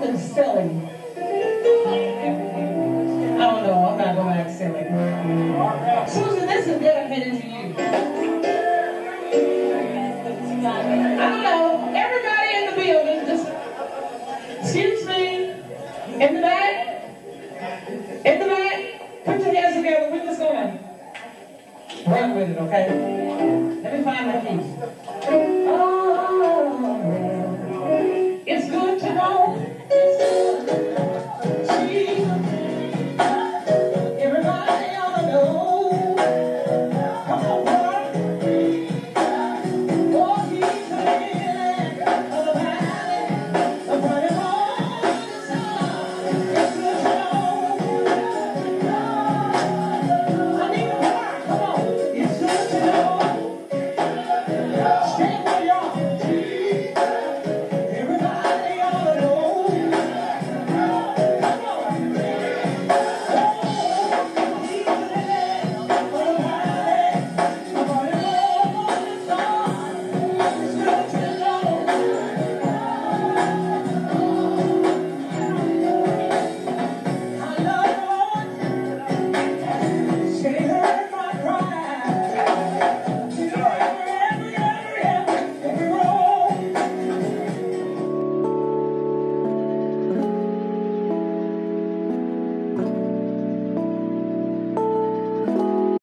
something silly. I don't know, I'm not going to act silly. Susan, this is dedicated to you. I don't know, everybody in the building, just, excuse me, in the back, put your hands together, we're just going to run with it, okay? Let me find my keys.